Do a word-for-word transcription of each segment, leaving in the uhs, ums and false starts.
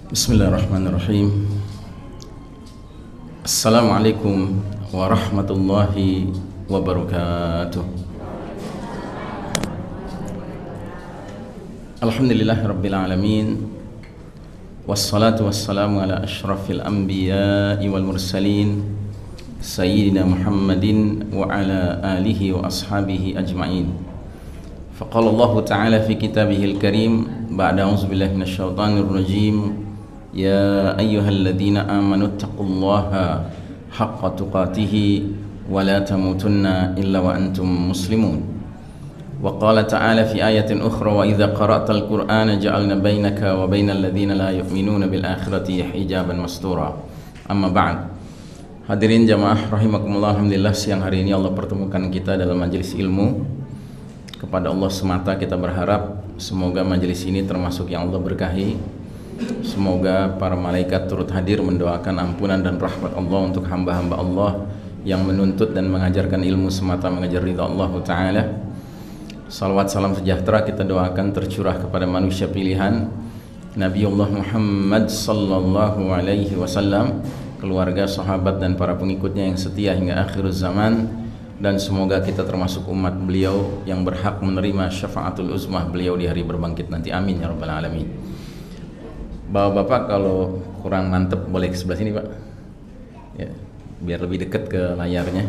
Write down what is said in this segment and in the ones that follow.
Bismillahirrahmanirrahim. Assalamualaikum warahmatullahi wabarakatuh. Alhamdulillahirabbil alamin. Wassalatu wassalamu ala asyrafil anbiya'i wal mursalin sayyidina Muhammadin wa ala alihi wa ashabihi ajma'in. Faqala Allah ta'ala fi kitabihil karim ba'da a'udzubillahi minasyaitonir rajim. Ya ayyuhalladzina amanu taqullaha haqqa tuqatih wa la tamutunna illa wa antum muslimun. Wa qala ta'ala fi ayatin ukhra wa idza qara'tal qur'ana ja'alna bainaka wa bainal ladzina la yu'minuna bil akhirati hijaban mastura. Amma ba'd. Hadirin jamaah rahimakumullah, alhamdulillah siang hari ini Allah pertemukan kita dalam majelis ilmu. Kepada Allah semata kita berharap semoga majelis ini termasuk yang Allah berkahi. Semoga para malaikat turut hadir mendoakan ampunan dan rahmat Allah untuk hamba-hamba Allah yang menuntut dan mengajarkan ilmu semata mengejar ridha Allah Ta'ala. Salawat salam sejahtera kita doakan tercurah kepada manusia pilihan Nabiullah Muhammad sallallahu alaihi wasallam, keluarga, sahabat dan para pengikutnya yang setia hingga akhir zaman. Dan semoga kita termasuk umat beliau yang berhak menerima syafaatul uzmah beliau di hari berbangkit nanti. Amin ya rabbal alamin. Bapak-bapak kalau kurang mantep boleh ke sebelah sini Pak ya, biar lebih dekat ke layarnya.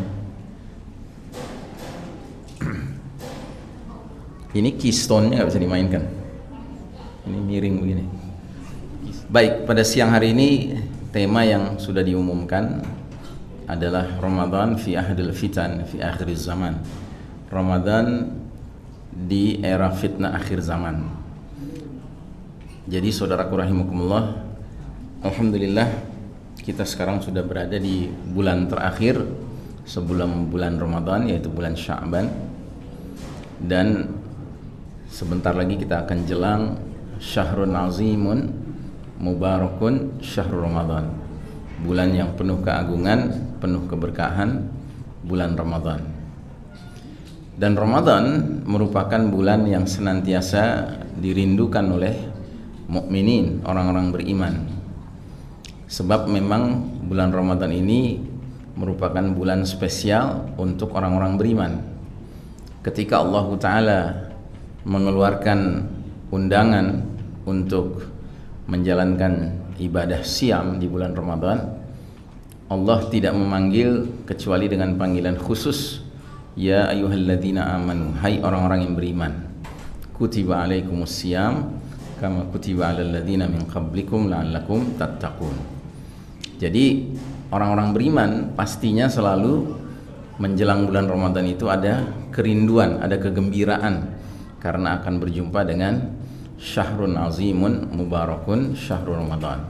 Ini keystone-nya nggak bisa dimainkan, ini miring begini. Baik, pada siang hari ini tema yang sudah diumumkan adalah Ramadan fi ahdil fitan fi akhir zaman. Ramadan di era fitnah akhir zaman. Jadi saudaraku rahimakumullah, alhamdulillah kita sekarang sudah berada di bulan terakhir sebelum bulan Ramadan, yaitu bulan Sya'ban. Dan sebentar lagi kita akan jelang Syahrun Azimun Mubarakun Syahrul Ramadan, bulan yang penuh keagungan, penuh keberkahan, bulan Ramadan. Dan Ramadan merupakan bulan yang senantiasa dirindukan oleh mukminin, orang-orang beriman. Sebab memang bulan Ramadan ini merupakan bulan spesial untuk orang-orang beriman. Ketika Allah Ta'ala mengeluarkan undangan untuk menjalankan ibadah siam di bulan Ramadan, Allah tidak memanggil kecuali dengan panggilan khusus, ya ayyuhalladzina amanu, hai orang-orang yang beriman, kutiba alaikumus siyam kama kutiba alal ladzina min qablikum la'allakum tattaqun. Jadi orang-orang beriman pastinya selalu menjelang bulan Ramadan itu ada kerinduan, ada kegembiraan karena akan berjumpa dengan Syahrun Azimun Mubarakun Syahrul Ramadan.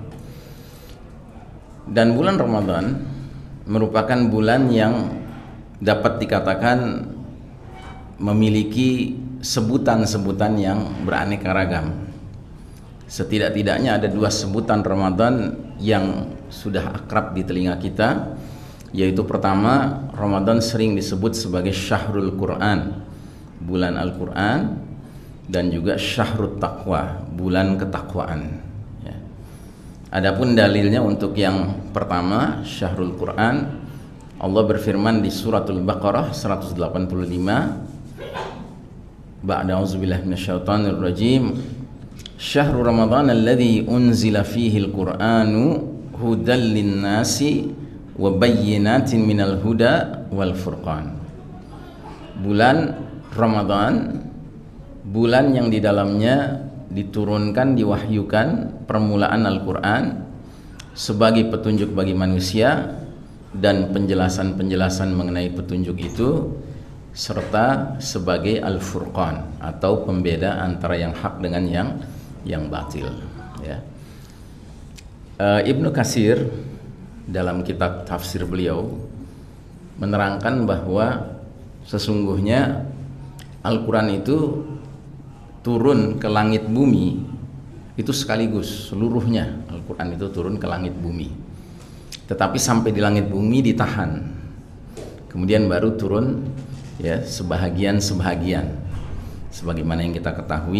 Dan bulan Ramadan merupakan bulan yang dapat dikatakan memiliki sebutan-sebutan yang beraneka ragam. Setidak-tidaknya ada dua sebutan Ramadan yang sudah akrab di telinga kita, yaitu pertama, Ramadan sering disebut sebagai Syahrul Quran, bulan Al-Quran, dan juga Syahrul Taqwa, bulan ketakwaan ya. Adapun dalilnya untuk yang pertama, Syahrul Quran, Allah berfirman di suratul Baqarah seratus delapan puluh lima, ba'da auzubillahi minasyaitonir rajim, Syahrul Ramadan alladzi unzila fihi al-Qur'anu hudal lin-nasi wa bayyinatin minal huda wal furqan. Bulan Ramadan, bulan yang di dalamnya diturunkan, diwahyukan permulaan Al-Quran sebagai petunjuk bagi manusia dan penjelasan-penjelasan mengenai petunjuk itu, serta sebagai Al-Furqan atau pembeda antara yang hak dengan yang yang batil ya. uh, Ibnu Katsir dalam kitab tafsir beliau menerangkan bahwa sesungguhnya Al-Quran itu turun ke langit bumi itu sekaligus, seluruhnya Al-Quran itu turun ke langit bumi, tetapi sampai di langit bumi ditahan, kemudian baru turun ya sebahagian-sebahagian. Sebagaimana yang kita ketahui,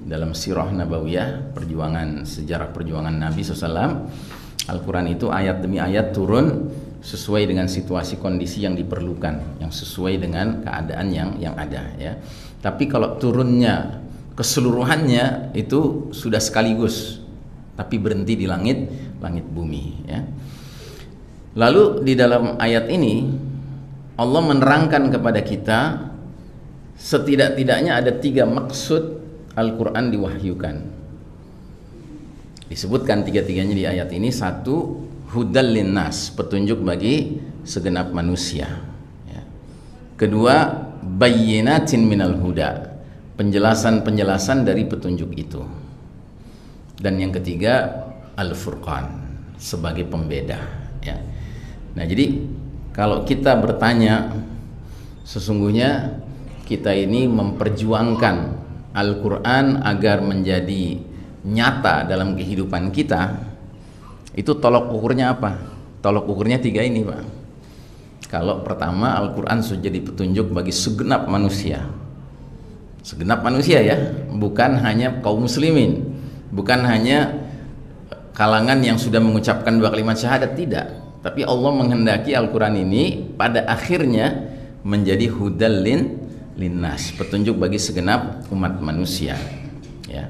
dalam sirah nabawiyah, perjuangan sejarah perjuangan Nabi shallallahu alaihi wasallam, Al-Quran itu ayat demi ayat turun sesuai dengan situasi kondisi yang diperlukan, yang sesuai dengan keadaan yang yang ada ya. Tapi kalau turunnya keseluruhannya itu sudah sekaligus, tapi berhenti di langit langit bumi ya. Lalu di dalam ayat ini Allah menerangkan kepada kita setidak-tidaknya ada tiga maksud Al-Quran diwahyukan. Disebutkan tiga-tiganya di ayat ini. Satu, hudal linnas, petunjuk bagi segenap manusia ya. Kedua, bayyinatin minal huda, penjelasan-penjelasan dari petunjuk itu. Dan yang ketiga, al-furqan, sebagai pembeda ya. Nah jadi kalau kita bertanya, sesungguhnya kita ini memperjuangkan Al-Quran agar menjadi nyata dalam kehidupan kita, itu tolok ukurnya apa? Tolok ukurnya tiga ini Pak. Kalau pertama, Al-Quran sudah jadi petunjuk bagi segenap manusia, segenap manusia ya, bukan hanya kaum muslimin, bukan hanya kalangan yang sudah mengucapkan dua kalimat syahadat, tidak. Tapi Allah menghendaki Al-Quran ini pada akhirnya menjadi hudal lin linnas, petunjuk bagi segenap umat manusia ya.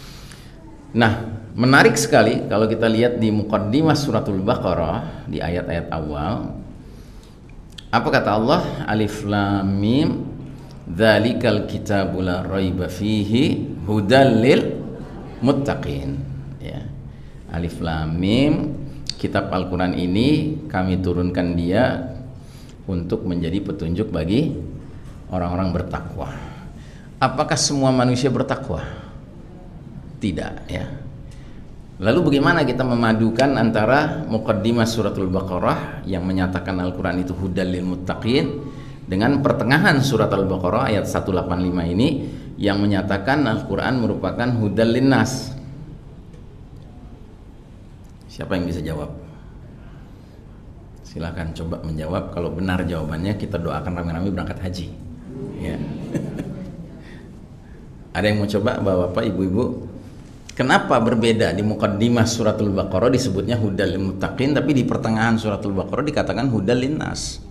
Nah menarik sekali kalau kita lihat di muqaddimah suratul Baqarah di ayat-ayat awal, apa kata Allah? Alif lam mim dzalikal kitabul la raiba fihi hudal lil muttaqin ya. Alif lam mim, kitab Al-Quran ini kami turunkan dia untuk menjadi petunjuk bagi orang-orang bertakwa. Apakah semua manusia bertakwa? Tidak ya. Lalu bagaimana kita memadukan antara muqaddimah suratul Baqarah yang menyatakan Al-Quran itu hudal lil muttaqin dengan pertengahan surat Al-Baqarah ayat seratus delapan puluh lima ini yang menyatakan Al-Quran merupakan hudal linnas? Siapa yang bisa jawab? Silahkan coba menjawab. Kalau benar jawabannya, kita doakan rame-rame berangkat haji ya. Ada yang mau coba Bapak-bapak, Ibu-ibu? Kenapa berbeda di muqaddimah suratul Baqarah disebutnya hudal lil muttaqin, tapi di pertengahan suratul Baqarah dikatakan hudal linnas?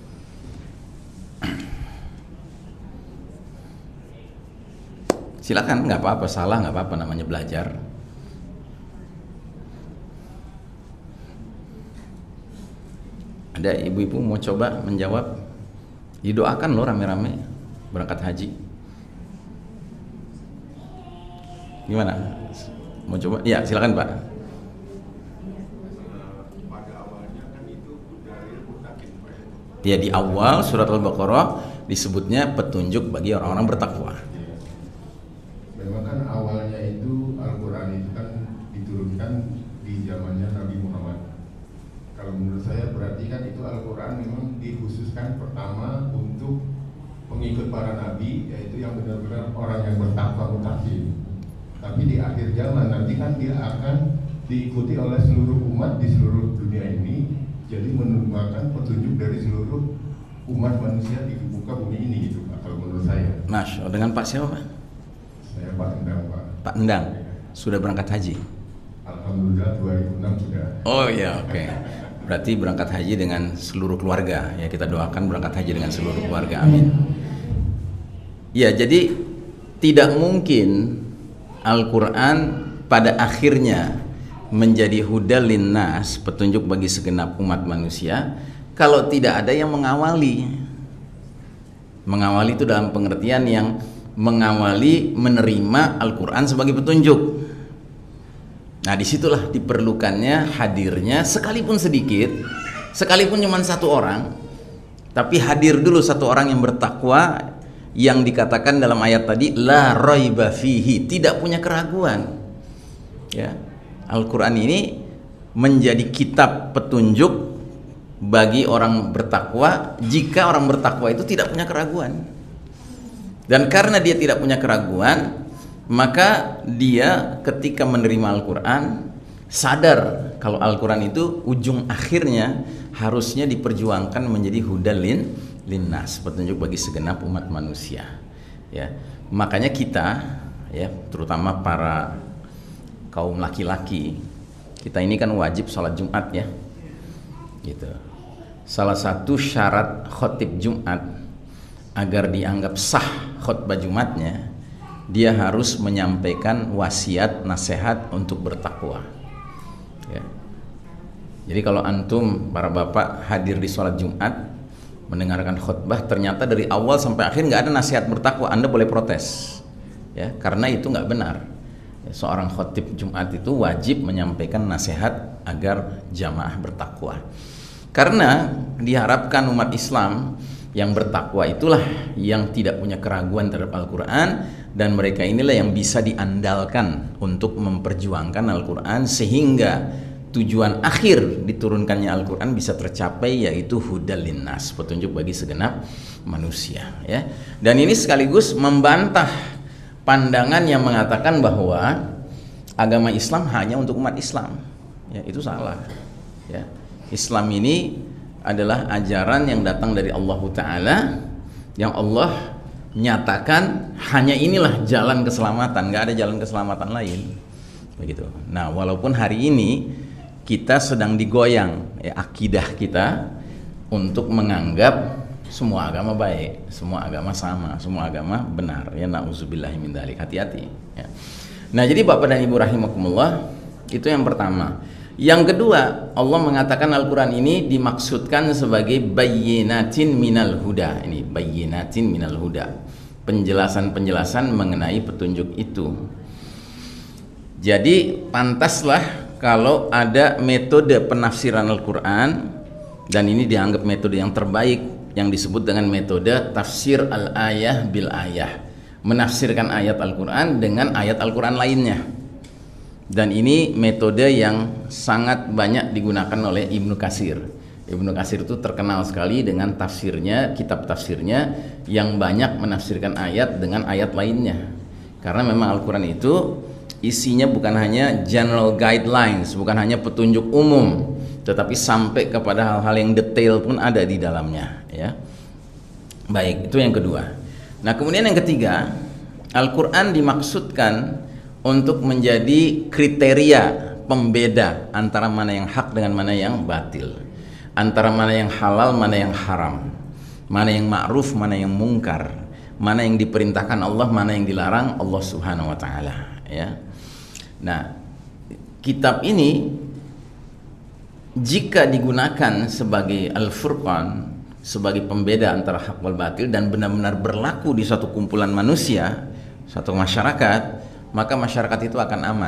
Silakan, nggak apa-apa, salah nggak apa-apa, namanya belajar. Ada ibu-ibu mau coba menjawab? Didoakan loh rame-rame berangkat haji. Gimana? Mau coba? Ya silakan Pak. Pada awalnya kan itu hudal muttaqin. Ya di awal surat Al-Baqarah disebutnya petunjuk bagi orang-orang bertakwa. Memang kan awalnya itu Al-Quran itu kan diturunkan di zamannya Nabi Muhammad. Kalau menurut saya berarti kan itu Al-Quran memang dikhususkan pertama untuk pengikut para nabi, yaitu yang benar-benar orang yang bertakwa muttaqin. Tapi di akhir zaman nanti kan dia akan diikuti oleh seluruh umat di seluruh dunia ini, jadi merupakan petunjuk dari seluruh umat manusia di muka bumi ini gitu Pak, kalau menurut saya. Masya Allah. Dengan Pak siapa Pak? Saya Pak Endang Pak. Pak Endang. Sudah berangkat haji? Alhamdulillah dua ribu enam sudah. Oh iya, oke okay. Berarti berangkat haji dengan seluruh keluarga ya, kita doakan berangkat haji dengan seluruh keluarga, amin. Ya jadi tidak mungkin Al-Quran pada akhirnya menjadi hudal linnas, petunjuk bagi segenap umat manusia, kalau tidak ada yang mengawali. Mengawali itu dalam pengertian yang mengawali menerima Al-Quran sebagai petunjuk. Nah disitulah diperlukannya hadirnya sekalipun sedikit, sekalipun cuma satu orang, tapi hadir dulu satu orang yang bertakwa, yang dikatakan dalam ayat tadi la raiba fihi, tidak punya keraguan ya. Al-Quran ini menjadi kitab petunjuk bagi orang bertakwa jika orang bertakwa itu tidak punya keraguan. Dan karena dia tidak punya keraguan, maka dia ketika menerima Al-Quran sadar kalau Al-Quran itu ujung akhirnya harusnya diperjuangkan menjadi hudal lin linnas, petunjuk bagi segenap umat manusia ya. Makanya kita ya, terutama para kaum laki-laki. Kita ini kan wajib sholat Jumat ya, gitu. Salah satu syarat khotib Jumat agar dianggap sah khutbah Jumatnya, dia harus menyampaikan wasiat nasihat untuk bertakwa. Ya. Jadi kalau antum para bapak hadir di sholat Jumat mendengarkan khutbah, ternyata dari awal sampai akhir nggak ada nasihat bertakwa, Anda boleh protes, ya, karena itu nggak benar. Seorang khotib Jumat itu wajib menyampaikan nasihat agar jamaah bertakwa, karena diharapkan umat Islam yang bertakwa itulah yang tidak punya keraguan terhadap Al-Quran, dan mereka inilah yang bisa diandalkan untuk memperjuangkan Al-Quran sehingga tujuan akhir diturunkannya Al-Quran bisa tercapai, yaitu hudal linnas, petunjuk bagi segenap manusia, ya. Dan ini sekaligus membantah pandangan yang mengatakan bahwa agama Islam hanya untuk umat Islam, ya, itu salah, ya. Islam ini adalah ajaran yang datang dari Allah Ta'ala, yang Allah nyatakan hanya inilah jalan keselamatan, nggak ada jalan keselamatan lain, begitu. Nah, walaupun hari ini kita sedang digoyang, ya, akidah kita untuk menganggap semua agama baik, semua agama sama, semua agama benar, ya, na'udzubillahi min dzalik. Hati-hati, ya. Nah, jadi Bapak dan Ibu rahimakumullah, itu yang pertama. Yang kedua, Allah mengatakan Al-Quran ini dimaksudkan sebagai bayyinatin minal huda. Ini bayyinatin minal huda, penjelasan-penjelasan mengenai petunjuk itu. Jadi pantaslah kalau ada metode penafsiran Al-Quran, dan ini dianggap metode yang terbaik, yang disebut dengan metode tafsir al-ayah bil ayah, menafsirkan ayat Al-Quran dengan ayat Al-Quran lainnya. Dan ini metode yang sangat banyak digunakan oleh Ibnu Katsir. Ibnu Katsir itu terkenal sekali dengan tafsirnya, kitab tafsirnya yang banyak menafsirkan ayat dengan ayat lainnya. Karena memang Al-Quran itu isinya bukan hanya general guidelines, bukan hanya petunjuk umum, tetapi sampai kepada hal-hal yang detail pun ada di dalamnya, ya. Baik, itu yang kedua. Nah, kemudian yang ketiga, Al-Quran dimaksudkan untuk menjadi kriteria pembeda antara mana yang hak dengan mana yang batil, antara mana yang halal, mana yang haram, mana yang ma'ruf, mana yang mungkar, mana yang diperintahkan Allah, mana yang dilarang Allah Subhanahu wa Ta'ala, ya. Nah, kitab ini jika digunakan sebagai Al-Furqan, sebagai pembeda antara hak wal batil, dan benar-benar berlaku di suatu kumpulan manusia, suatu masyarakat, maka masyarakat itu akan aman,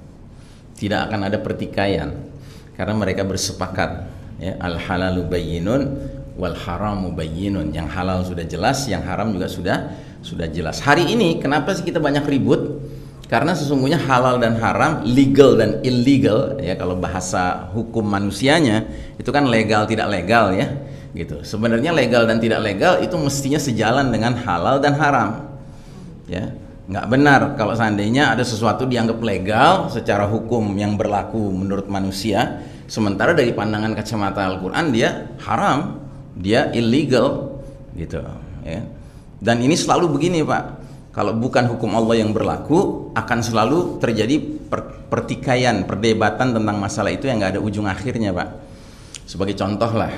tidak akan ada pertikaian, karena mereka bersepakat, ya, al-halalu bayyinun wal haramu bayyinun, yang halal sudah jelas, yang haram juga sudah sudah jelas. Hari ini kenapa sih kita banyak ribut? Karena sesungguhnya halal dan haram, legal dan illegal, ya, kalau bahasa hukum manusianya itu kan legal tidak legal, ya, gitu. Sebenarnya legal dan tidak legal itu mestinya sejalan dengan halal dan haram, ya. Nggak benar kalau seandainya ada sesuatu dianggap legal secara hukum yang berlaku menurut manusia, sementara dari pandangan kacamata Al-Quran dia haram, dia illegal, gitu, ya. Dan ini selalu begini, Pak. Kalau bukan hukum Allah yang berlaku, akan selalu terjadi per pertikaian, perdebatan tentang masalah itu yang nggak ada ujung akhirnya, Pak. Sebagai contoh lah,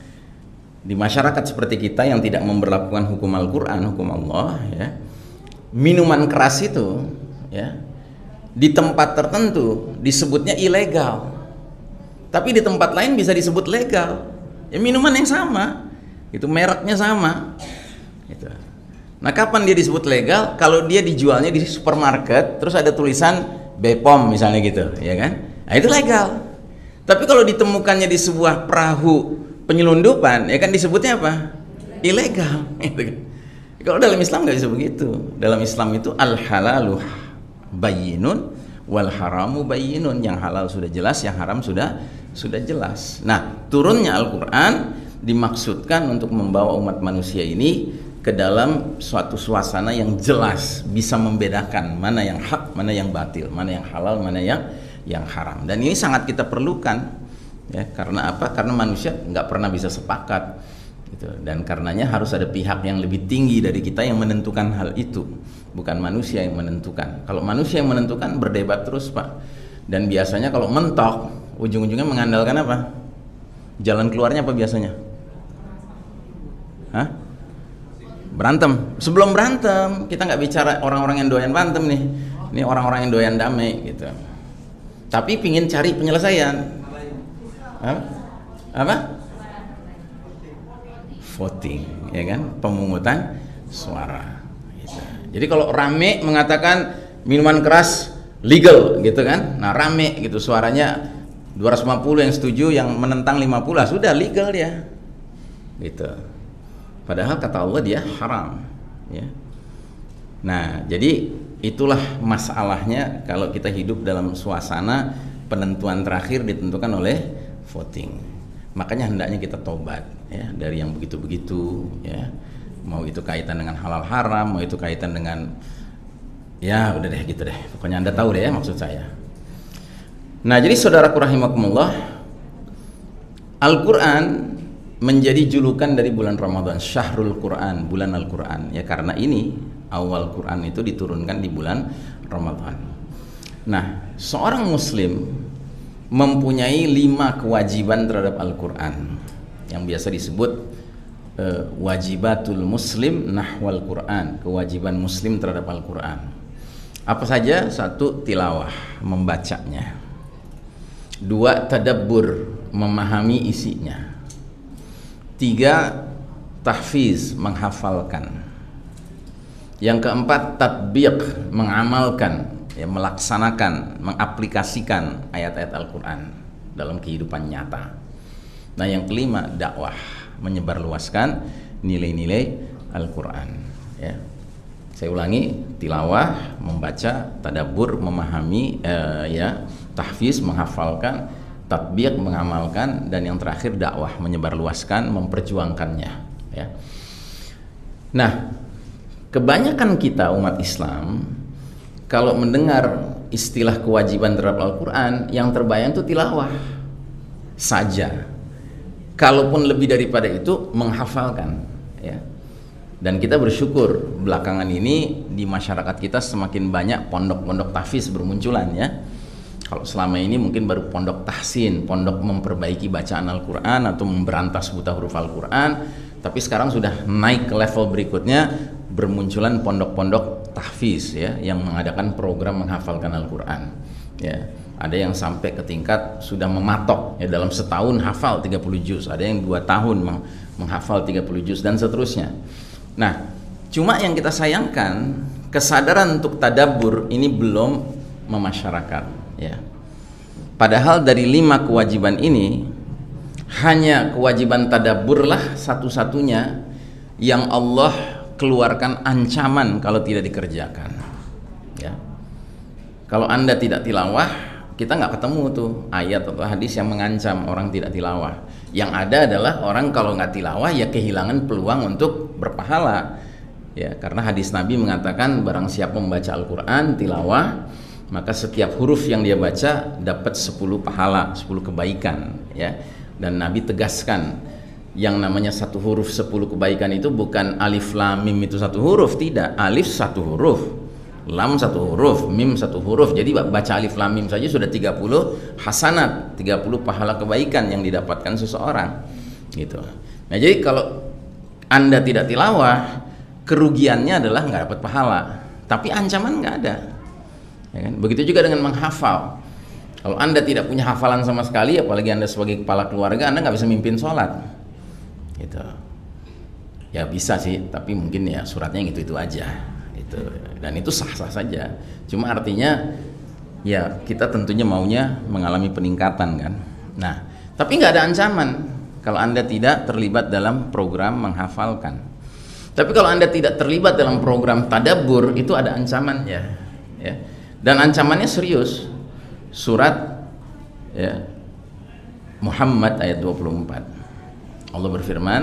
di masyarakat seperti kita yang tidak memberlakukan hukum Al-Quran, hukum Allah, ya, minuman keras itu, ya, di tempat tertentu disebutnya ilegal, tapi di tempat lain bisa disebut legal, ya, minuman yang sama, itu mereknya sama, gitu. Nah, kapan dia disebut legal? Kalau dia dijualnya di supermarket, terus ada tulisan B P O M misalnya gitu, ya kan? Nah, itu legal. Tapi kalau ditemukannya di sebuah perahu penyelundupan, ya kan disebutnya apa? Ilegal. Kalau dalam Islam nggak bisa begitu. Dalam Islam itu al-halalu bayyinun wal haramu bayyinun, yang halal sudah jelas, yang haram sudah sudah jelas. Nah, turunnya Al-Quran dimaksudkan untuk membawa umat manusia ini ke dalam suatu suasana yang jelas, bisa membedakan mana yang hak, mana yang batil, mana yang halal, mana yang yang haram. Dan ini sangat kita perlukan, ya, karena apa? Karena manusia nggak pernah bisa sepakat, gitu. Dan karenanya harus ada pihak yang lebih tinggi dari kita yang menentukan hal itu. bukan manusia yang menentukan. Kalau manusia yang menentukan berdebat terus, Pak. Dan biasanya kalau mentok, ujung-ujungnya mengandalkan apa? Jalan keluarnya apa biasanya? Hah? Berantem. Sebelum berantem, kita nggak bicara orang-orang yang doyan berantem nih. Ini orang-orang yang doyan damai gitu. Tapi pingin cari penyelesaian. Apa? Apa? Voting, ya kan? Pemungutan suara. Gitu. Jadi kalau rame mengatakan minuman keras legal, gitu kan? Nah rame gitu suaranya dua ratus lima puluh yang setuju, yang menentang lima puluh, lah sudah legal dia. Gitu. Padahal kata Allah dia haram, ya. Nah, jadi itulah masalahnya kalau kita hidup dalam suasana penentuan terakhir ditentukan oleh voting. Makanya hendaknya kita tobat, ya, dari yang begitu-begitu, ya. Mau itu kaitan dengan halal haram, mau itu kaitan dengan, ya udah deh gitu deh. Pokoknya Anda tahu deh ya maksud saya. Nah, jadi saudaraku rahimakumullah, Al-Quran menjadi julukan dari bulan Ramadan, Syahrul Quran, bulan Al-Quran, ya, karena ini awal Quran itu diturunkan di bulan Ramadan. Nah, seorang muslim mempunyai lima kewajiban terhadap Al-Quran yang biasa disebut uh, wajibatul muslim nahwal Quran, kewajiban muslim terhadap Al-Quran. Apa saja? Satu, tilawah, membacanya. Dua, tadabbur, memahami isinya. Tiga, tahfiz, menghafalkan. Yang keempat, tatbiq, mengamalkan, ya, melaksanakan, mengaplikasikan ayat-ayat Al-Quran dalam kehidupan nyata. Nah, yang kelima, dakwah, menyebarluaskan nilai-nilai Al-Quran, ya. Saya ulangi, tilawah, membaca, tadabbur, memahami, eh, ya, tahfiz, menghafalkan, tatbiq, mengamalkan, dan yang terakhir dakwah, menyebarluaskan, memperjuangkannya, ya. Nah, kebanyakan kita umat Islam kalau mendengar istilah kewajiban terhadap Al-Quran, yang terbayang itu tilawah saja. Kalaupun lebih daripada itu, menghafalkan, ya. Dan kita bersyukur belakangan ini di masyarakat kita semakin banyak pondok-pondok tahfiz bermunculan, ya. Kalau selama ini mungkin baru pondok tahsin, pondok memperbaiki bacaan Al-Quran atau memberantas buta huruf Al-Quran, tapi sekarang sudah naik ke level berikutnya, bermunculan pondok-pondok tahfiz, ya, yang mengadakan program menghafalkan Al-Quran, ya. Ada yang sampai ke tingkat sudah mematok, ya, dalam setahun hafal tiga puluh juz, ada yang dua tahun meng menghafal tiga puluh juz, dan seterusnya. Nah, cuma yang kita sayangkan, kesadaran untuk tadabbur ini belum memasyarakat, ya. Padahal dari lima kewajiban ini hanya kewajiban tadabburlah satu-satunya yang Allah keluarkan ancaman kalau tidak dikerjakan, ya. Kalau Anda tidak tilawah, kita nggak ketemu tuh ayat atau hadis yang mengancam orang tidak tilawah. Yang ada adalah orang kalau nggak tilawah ya kehilangan peluang untuk berpahala, ya, karena hadis Nabi mengatakan barang siapa membaca Al-Quran tilawah, maka setiap huruf yang dia baca dapat sepuluh pahala, sepuluh kebaikan, ya. Dan Nabi tegaskan yang namanya satu huruf sepuluh kebaikan itu bukan alif lam mim itu satu huruf, tidak. Alif satu huruf, lam satu huruf, mim satu huruf. Jadi baca alif lam mim saja sudah tiga puluh hasanat, tiga puluh pahala kebaikan yang didapatkan seseorang, gitu. Nah, jadi kalau Anda tidak tilawah, kerugiannya adalah nggak dapat pahala, tapi ancaman nggak ada, ya kan? Begitu juga dengan menghafal. Kalau Anda tidak punya hafalan sama sekali, apalagi Anda sebagai kepala keluarga, Anda nggak bisa mimpin sholat, gitu. Ya bisa sih, tapi mungkin ya suratnya gitu itu aja, gitu. Dan itu sah-sah saja. Cuma artinya ya kita tentunya maunya mengalami peningkatan, kan. Nah, tapi nggak ada ancaman kalau Anda tidak terlibat dalam program menghafalkan. Tapi kalau Anda tidak terlibat dalam program tadabbur, itu ada ancamannya, ya. Dan ancamannya serius. Surat, ya, Muhammad ayat dua puluh empat. Allah berfirman,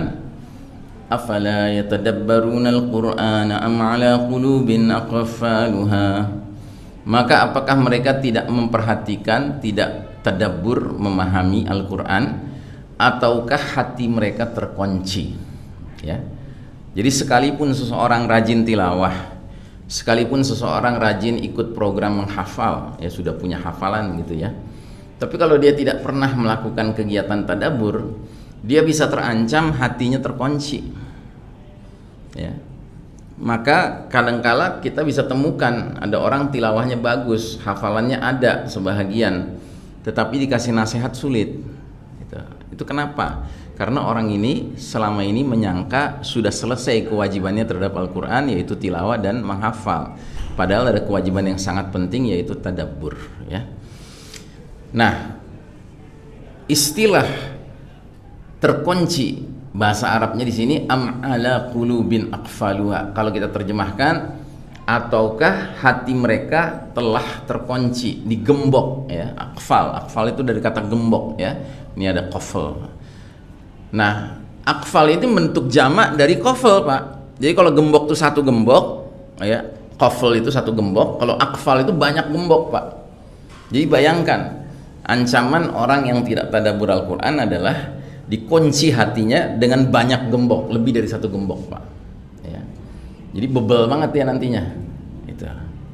"Afala yatadabbaruna al-Qur'ana am 'ala qulubin aqfaluha?" Maka apakah mereka tidak memperhatikan, tidak tadabbur, memahami Al-Qur'an, ataukah hati mereka terkunci, ya. Jadi sekalipun seseorang rajin tilawah, sekalipun seseorang rajin ikut program menghafal, ya sudah punya hafalan gitu ya, tapi kalau dia tidak pernah melakukan kegiatan tadabbur, dia bisa terancam hatinya terkunci, ya. Maka kadangkala kita bisa temukan ada orang tilawahnya bagus, hafalannya ada sebahagian, tetapi dikasih nasihat sulit gitu. Itu kenapa? Karena orang ini selama ini menyangka sudah selesai kewajibannya terhadap Al-Quran, yaitu tilawah dan menghafal, padahal ada kewajiban yang sangat penting, yaitu tadabbur, ya. Nah, istilah terkunci bahasa Arabnya di sini am ala qulubin aqfaluha. Kalau kita terjemahkan, ataukah hati mereka telah terkunci, digembok, ya. Aqfal, aqfal itu dari kata gembok, ya. Ini ada qafal. Nah, aqfal itu bentuk jamak dari qafal, Pak. Jadi kalau gembok itu satu gembok, ya. Qafal itu satu gembok, kalau aqfal itu banyak gembok, Pak. Jadi bayangkan, ancaman orang yang tidak tadabbur Al-Quran adalah dikunci hatinya dengan banyak gembok, lebih dari satu gembok, Pak, ya. Jadi bebel banget ya nantinya itu.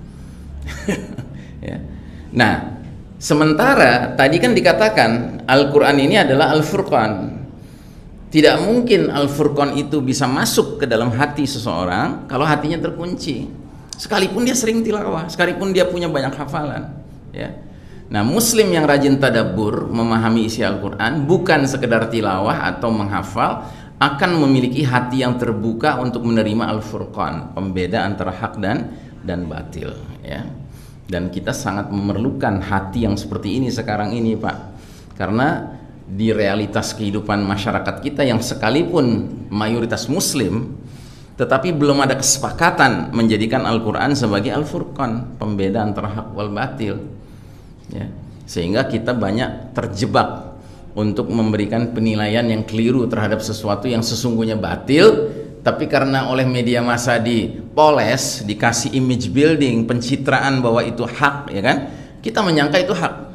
Ya. Nah, sementara tadi kan dikatakan Al-Quran ini adalah Al-Furqan. Tidak mungkin Al-Furqan itu bisa masuk ke dalam hati seseorang kalau hatinya terkunci, sekalipun dia sering tilawah, sekalipun dia punya banyak hafalan, ya. Nah, muslim yang rajin tadabbur, memahami isi Al-Quran, bukan sekedar tilawah atau menghafal, akan memiliki hati yang terbuka untuk menerima Al-Furqan, pembeda antara hak dan dan batil, ya. Dan kita sangat memerlukan hati yang seperti ini sekarang ini, Pak, karena di realitas kehidupan masyarakat kita yang sekalipun mayoritas muslim, tetapi belum ada kesepakatan menjadikan Al-Quran sebagai Al-Furqan, pembeda antara hak wal batil, ya. Sehingga kita banyak terjebak untuk memberikan penilaian yang keliru terhadap sesuatu yang sesungguhnya batil, tapi karena oleh media massa dipoles, dikasih image building, pencitraan bahwa itu hak, ya kan, kita menyangka itu hak.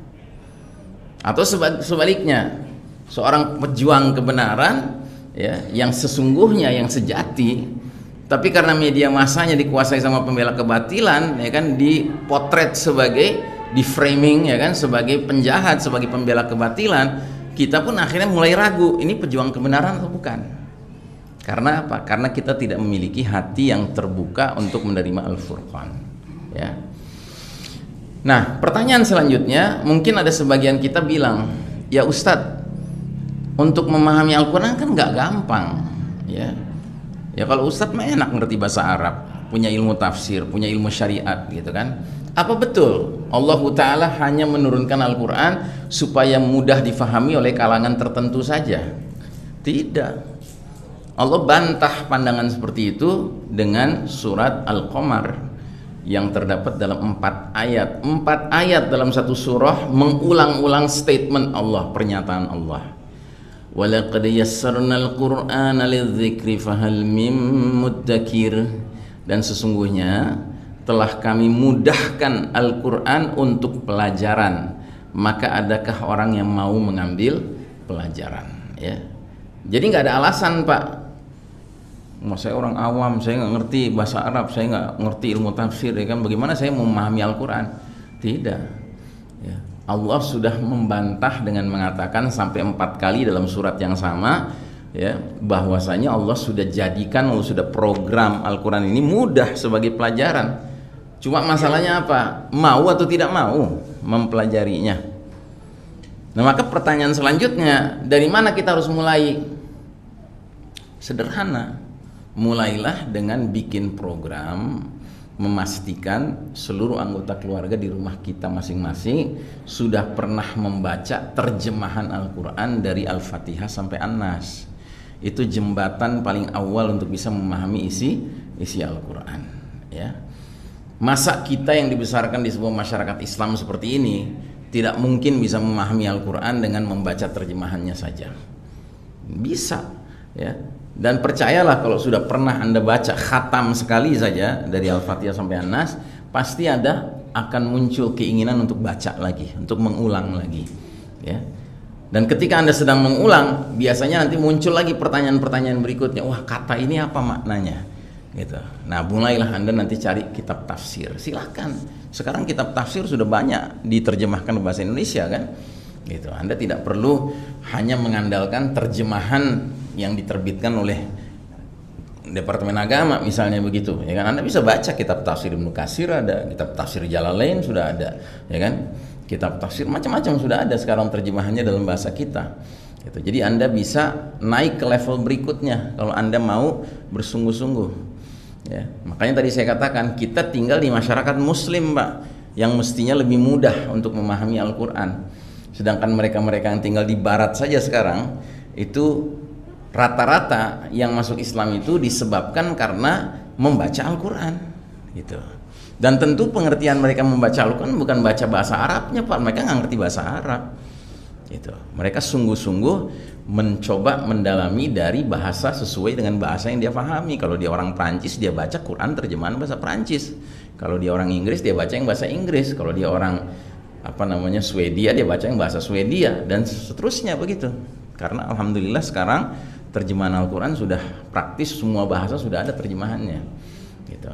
Atau sebaliknya, seorang pejuang kebenaran, ya, yang sesungguhnya, yang sejati, tapi karena media massanya dikuasai sama pembela kebatilan, ya kan, dipotret sebagai, di framing, ya kan, sebagai penjahat, sebagai pembela kebatilan, kita pun akhirnya mulai ragu, ini pejuang kebenaran atau bukan. Karena apa? Karena kita tidak memiliki hati yang terbuka untuk menerima Al-Furqan, ya. Nah, pertanyaan selanjutnya, mungkin ada sebagian kita bilang, ya Ustadz, untuk memahami Al-Quran kan nggak gampang, ya. Ya kalau Ustadz mah enak ngerti bahasa Arab, punya ilmu tafsir, punya ilmu syariat, gitu kan. Apa betul Allah Ta'ala hanya menurunkan Al-Quran supaya mudah difahami oleh kalangan tertentu saja? Tidak. Allah bantah pandangan seperti itu dengan surat Al-Qamar yang terdapat dalam empat ayat. Empat ayat dalam satu surah mengulang-ulang statement Allah, pernyataan Allah. Walaqad yassarnal Qur'ana lidzikri fahal mim muddakir. Dan sesungguhnya telah kami mudahkan Al-Quran untuk pelajaran, maka adakah orang yang mau mengambil pelajaran, ya. Jadi nggak ada alasan, Pak. Mau saya orang awam, saya nggak ngerti bahasa Arab, saya nggak ngerti ilmu tafsir, ya kan, bagaimana saya mau memahami Al-Quran? Tidak, ya. Allah sudah membantah dengan mengatakan sampai empat kali dalam surat yang sama, ya, bahwasanya Allah sudah jadikan, Allah sudah program Al-Quran ini mudah sebagai pelajaran. Cuma masalahnya apa? Mau atau tidak mau mempelajarinya. Nah, maka pertanyaan selanjutnya, dari mana kita harus mulai? Sederhana. Mulailah dengan bikin program, memastikan seluruh anggota keluarga di rumah kita masing-masing sudah pernah membaca terjemahan Al-Quran dari Al-Fatihah sampai An-Nas. Itu jembatan paling awal untuk bisa memahami isi isi Al-Quran, ya. Masa kita yang dibesarkan di sebuah masyarakat Islam seperti ini tidak mungkin bisa memahami Al-Quran dengan membaca terjemahannya saja? Bisa, ya. Dan percayalah, kalau sudah pernah Anda baca khatam sekali saja dari Al-Fatihah sampai An-Nas, pasti ada akan muncul keinginan untuk baca lagi, untuk mengulang lagi, ya. Dan ketika Anda sedang mengulang, biasanya nanti muncul lagi pertanyaan-pertanyaan berikutnya. Wah, kata ini apa maknanya? gitu. Nah, mulailah Anda nanti cari kitab tafsir. Silakan. Sekarang kitab tafsir sudah banyak diterjemahkan ke bahasa Indonesia kan? Gitu. Anda tidak perlu hanya mengandalkan terjemahan yang diterbitkan oleh Departemen Agama misalnya begitu, ya kan? Anda bisa baca kitab tafsir Ibnu Katsir ada, kitab tafsir Jalalain sudah ada, ya kan? Kitab tafsir macam-macam sudah ada sekarang terjemahannya dalam bahasa kita. Gitu. Jadi Anda bisa naik ke level berikutnya kalau Anda mau bersungguh-sungguh. Ya, makanya tadi saya katakan kita tinggal di masyarakat Muslim, Pak, yang mestinya lebih mudah untuk memahami Al-Quran. Sedangkan mereka-mereka yang tinggal di Barat saja sekarang itu rata-rata yang masuk Islam itu disebabkan karena membaca Al-Quran, gitu. Dan tentu pengertian mereka membaca Al-Quran bukan baca bahasa Arabnya, Pak. Mereka nggak ngerti bahasa Arab, gitu. Mereka sungguh-sungguh mencoba mendalami dari bahasa sesuai dengan bahasa yang dia pahami. Kalau dia orang Prancis, dia baca Quran terjemahan bahasa Prancis. Kalau dia orang Inggris, dia baca yang bahasa Inggris. Kalau dia orang apa namanya Swedia, dia baca yang bahasa Swedia, dan seterusnya begitu. Karena alhamdulillah sekarang terjemahan Al-Quran sudah praktis, semua bahasa sudah ada terjemahannya, gitu.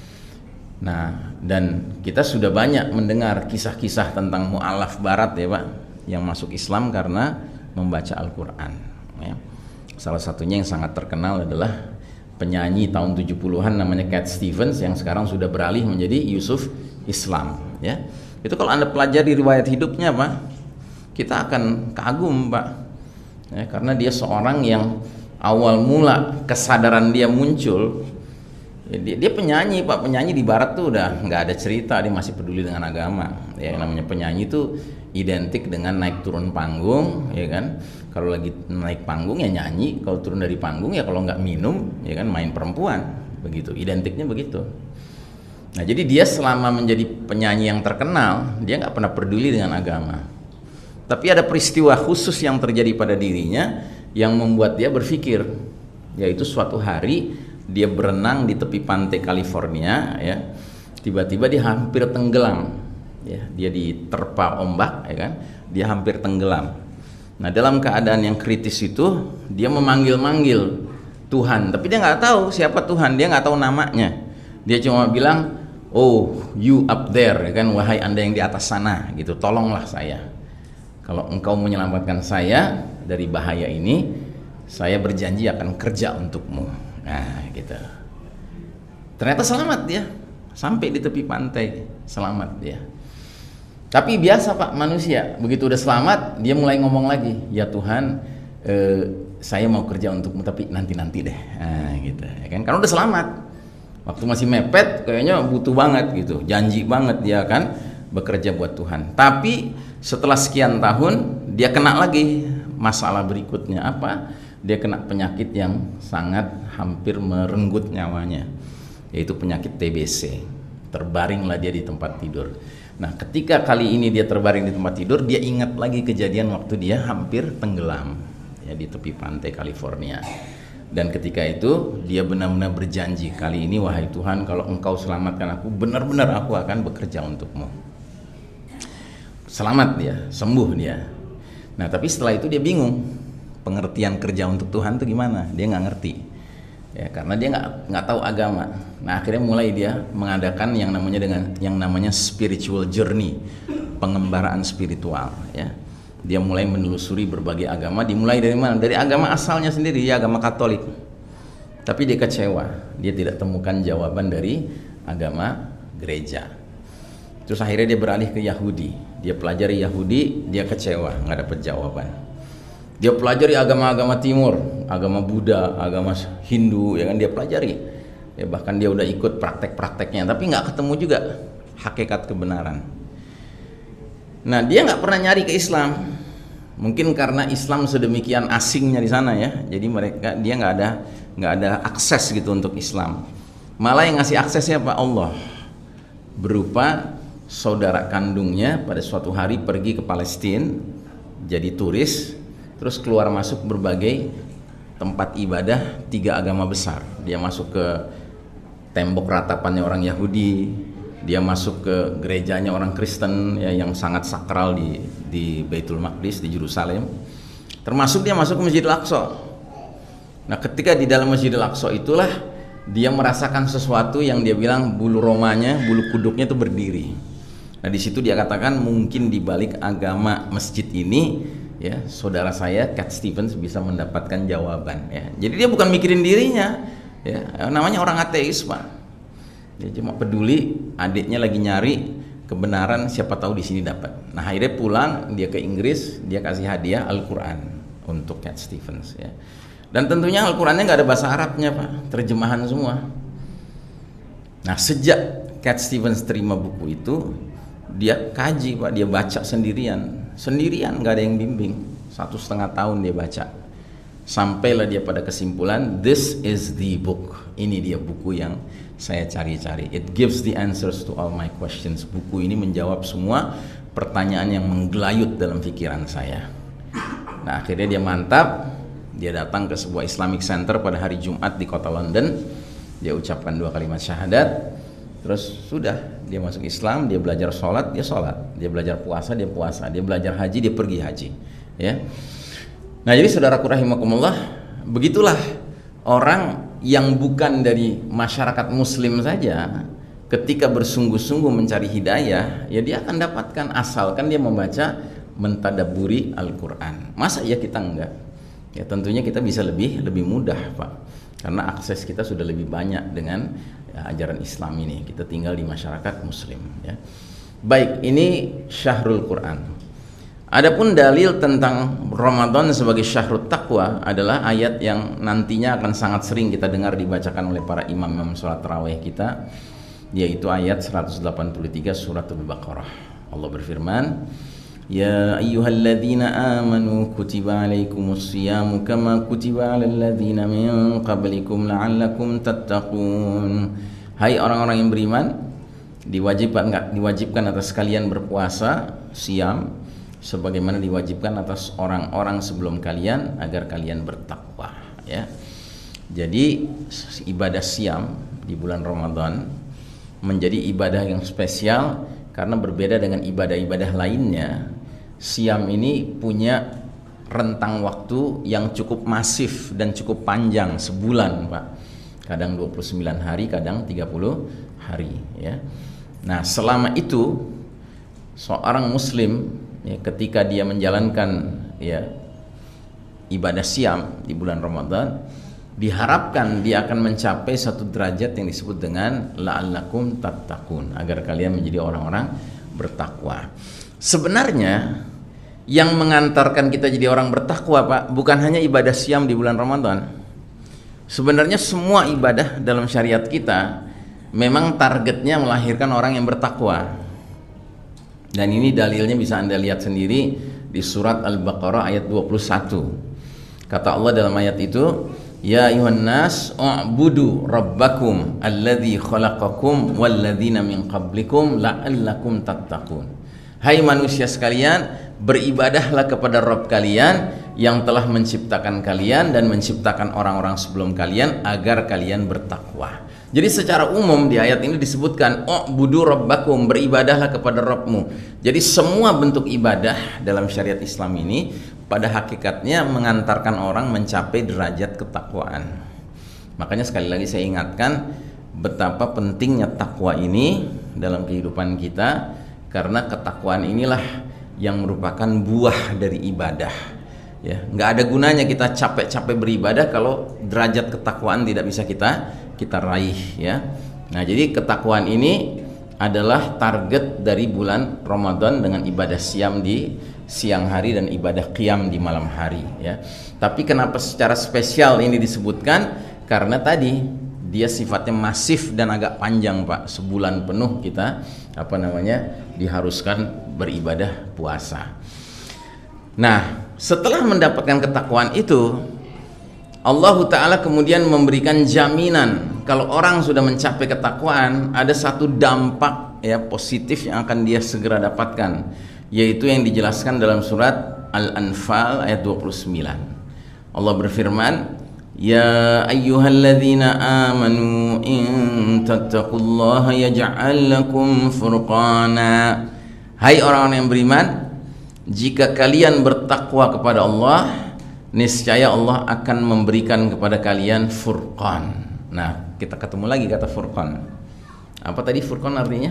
Nah, dan kita sudah banyak mendengar kisah-kisah tentang mu'alaf Barat ya Pak, yang masuk Islam karena membaca Al-Quran, ya. Salah satunya yang sangat terkenal adalah penyanyi tahun tujuh puluhan namanya Cat Stevens yang sekarang sudah beralih menjadi Yusuf Islam, ya. Itu kalau Anda pelajari riwayat hidupnya Pak, kita akan kagum Pak, ya, karena dia seorang yang awal mula kesadaran dia muncul, ya, dia, dia penyanyi Pak. Penyanyi di Barat tuh udah nggak ada cerita, dia masih peduli dengan agama, ya. Namanya penyanyi itu identik dengan naik turun panggung, ya kan? Kalau lagi naik panggung ya nyanyi, kalau turun dari panggung ya kalau nggak minum ya kan main perempuan, begitu, identiknya begitu. Nah, jadi dia selama menjadi penyanyi yang terkenal, dia nggak pernah peduli dengan agama. Tapi ada peristiwa khusus yang terjadi pada dirinya yang membuat dia berpikir, yaitu suatu hari dia berenang di tepi pantai California, ya. Tiba-tiba dia hampir tenggelam. Ya, dia diterpa ombak, ya kan? Dia hampir tenggelam. Nah, dalam keadaan yang kritis itu dia memanggil-manggil Tuhan, tapi dia nggak tahu siapa Tuhan, dia nggak tahu namanya. Dia cuma bilang, "Oh, you up there," ya kan? Wahai Anda yang di atas sana, gitu. Tolonglah saya. Kalau engkau menyelamatkan saya dari bahaya ini, saya berjanji akan kerja untukmu. Nah, gitu. Ternyata selamat dia, sampai di tepi pantai, selamat dia. Tapi biasa Pak, manusia begitu udah selamat dia mulai ngomong lagi, "Ya Tuhan, eh, saya mau kerja untukmu tapi nanti-nanti deh." Nah, gitu ya kan, karena udah selamat. Waktu masih mepet kayaknya butuh banget gitu, janji banget dia akan bekerja buat Tuhan. Tapi setelah sekian tahun dia kena lagi masalah berikutnya. Apa? Dia kena penyakit yang sangat hampir merenggut nyawanya, yaitu penyakit T B C. Terbaringlah dia di tempat tidur. Nah, ketika kali ini dia terbaring di tempat tidur, dia ingat lagi kejadian waktu dia hampir tenggelam, ya, di tepi pantai California. Dan ketika itu dia benar-benar berjanji, kali ini wahai Tuhan, kalau engkau selamatkan aku, benar-benar aku akan bekerja untukmu. Selamat dia, sembuh dia. Nah, tapi setelah itu dia bingung, pengertian kerja untuk Tuhan itu gimana? Dia nggak ngerti, ya, karena dia nggak nggak tahu agama. Nah, akhirnya mulai dia mengadakan yang namanya dengan yang namanya spiritual journey, pengembaraan spiritual, ya. Dia mulai menelusuri berbagai agama. Dimulai dari mana? Dari agama asalnya sendiri, ya, agama Katolik. Tapi dia kecewa, dia tidak temukan jawaban dari agama gereja. Terus akhirnya dia beralih ke Yahudi. Dia pelajari Yahudi, dia kecewa, nggak dapat jawaban. Dia pelajari agama-agama Timur, agama Buddha, agama Hindu, ya kan, dia pelajari. Ya, bahkan dia udah ikut praktek-prakteknya, tapi nggak ketemu juga hakikat kebenaran. Nah, dia nggak pernah nyari ke Islam, mungkin karena Islam sedemikian asingnya di sana, ya. Jadi mereka dia nggak ada nggak ada akses gitu untuk Islam. Malah yang ngasih aksesnya Pak Allah, berupa saudara kandungnya pada suatu hari pergi ke Palestina jadi turis, terus keluar masuk berbagai tempat ibadah tiga agama besar. Dia masuk ke tembok ratapannya orang Yahudi, dia masuk ke gerejanya orang Kristen, ya, yang sangat sakral di di Baitul Maqdis di Yerusalem. Termasuk dia masuk ke Masjidil Aqsa. Nah, ketika di dalam Masjidil Aqsa itulah dia merasakan sesuatu yang dia bilang bulu romanya, bulu kuduknya itu berdiri. Nah di situ dia katakan mungkin di balik agama masjid ini, ya saudara saya Cat Stevens bisa mendapatkan jawaban. Ya. Jadi dia bukan mikirin dirinya, ya namanya orang ateis pak. Dia cuma peduli adiknya lagi nyari kebenaran, siapa tahu di sini dapat. Nah akhirnya pulang dia ke Inggris, dia kasih hadiah Al-Quran untuk Cat Stevens. Ya. Dan tentunya Al-Qurannya nggak ada bahasa Arabnya pak, terjemahan semua. Nah sejak Cat Stevens terima buku itu, dia kaji pak, dia baca sendirian, sendirian nggak ada yang bimbing. Satu setengah tahun dia baca, sampailah dia pada kesimpulan, this is the book. Ini dia buku yang saya cari-cari. It gives the answers to all my questions. Buku ini menjawab semua pertanyaan yang menggelayut dalam pikiran saya. Nah akhirnya dia mantap. Dia datang ke sebuah Islamic Center pada hari Jumat di kota London. Dia ucapkan dua kalimat syahadat. Terus sudah, dia masuk Islam, dia belajar sholat, dia sholat. Dia belajar puasa, dia puasa. Dia belajar haji, dia pergi haji. Ya. Nah jadi saudaraku rahimakumullah, begitulah orang yang bukan dari masyarakat muslim saja, ketika bersungguh-sungguh mencari hidayah, ya dia akan dapatkan asalkan dia membaca, mentadaburi Al-Quran. Masa ya kita enggak? Ya tentunya kita bisa lebih lebih mudah pak, karena akses kita sudah lebih banyak dengan ya, ajaran Islam ini. Kita tinggal di masyarakat muslim ya. Baik, ini Syahrul Quran. Adapun dalil tentang Ramadan sebagai Syahrul Taqwa adalah ayat yang nantinya akan sangat sering kita dengar dibacakan oleh para imam-imam sholat tarawih kita, yaitu ayat seratus delapan puluh tiga surat Al-Baqarah. Allah berfirman, Ya ayyuhalladzina amanu kutiba alaikumus siyamu kama kutiba alal ladzina min qablikum la'allakum tattaqun. Hai orang-orang yang beriman, diwajibkan enggak diwajibkan atas kalian berpuasa siam sebagaimana diwajibkan atas orang-orang sebelum kalian agar kalian bertakwa ya. Jadi ibadah siam di bulan Ramadan menjadi ibadah yang spesial karena berbeda dengan ibadah-ibadah lainnya. Siam ini punya rentang waktu yang cukup masif dan cukup panjang, sebulan Pak. Kadang dua puluh sembilan hari, kadang tiga puluh hari ya. Nah, selama itu seorang muslim ya, ketika dia menjalankan ya ibadah siam di bulan Ramadan, diharapkan dia akan mencapai satu derajat yang disebut dengan la'allakum tattaqun, agar kalian menjadi orang-orang bertakwa. Sebenarnya yang mengantarkan kita jadi orang bertakwa Pak, bukan hanya ibadah siam di bulan Ramadan. Sebenarnya semua ibadah dalam syariat kita memang targetnya melahirkan orang yang bertakwa. Dan ini dalilnya bisa Anda lihat sendiri di surat Al-Baqarah ayat dua puluh satu. Kata Allah dalam ayat itu, Ya ayuhan nas u'budu rabbakum alladzi khalaqakum walladzina min qablikum la'allakum tattaqun. Hai manusia sekalian, beribadahlah kepada Rabb kalian yang telah menciptakan kalian dan menciptakan orang-orang sebelum kalian agar kalian bertakwa. Jadi secara umum di ayat ini disebutkan u'budu rabbakum, beribadahlah kepada Rabbmu. Jadi semua bentuk ibadah dalam syariat Islam ini pada hakikatnya mengantarkan orang mencapai derajat ketakwaan. Makanya sekali lagi saya ingatkan betapa pentingnya takwa ini dalam kehidupan kita, karena ketakwaan inilah yang merupakan buah dari ibadah. Ya, nggak ada gunanya kita capek-capek beribadah kalau derajat ketakwaan tidak bisa kita kita raih ya. Nah, jadi ketakwaan ini adalah target dari bulan Ramadan dengan ibadah siam di siang hari dan ibadah qiyam di malam hari ya. Tapi kenapa secara spesial ini disebutkan? Karena tadi dia sifatnya masif dan agak panjang Pak. Sebulan penuh kita apa namanya diharuskan beribadah puasa. Nah, setelah mendapatkan ketakwaan itu, Allah Ta'ala kemudian memberikan jaminan kalau orang sudah mencapai ketakwaan, ada satu dampak ya positif yang akan dia segera dapatkan, yaitu yang dijelaskan dalam surat Al-Anfal ayat dua puluh sembilan. Allah berfirman, Ya ayyuhalladzina amanu in tattaqullaha yaj'al lakum furqana. Hai orang-orang yang beriman, jika kalian bertakwa kepada Allah, niscaya Allah akan memberikan kepada kalian furqan. Nah, kita ketemu lagi kata furqan. Apa tadi furqan artinya?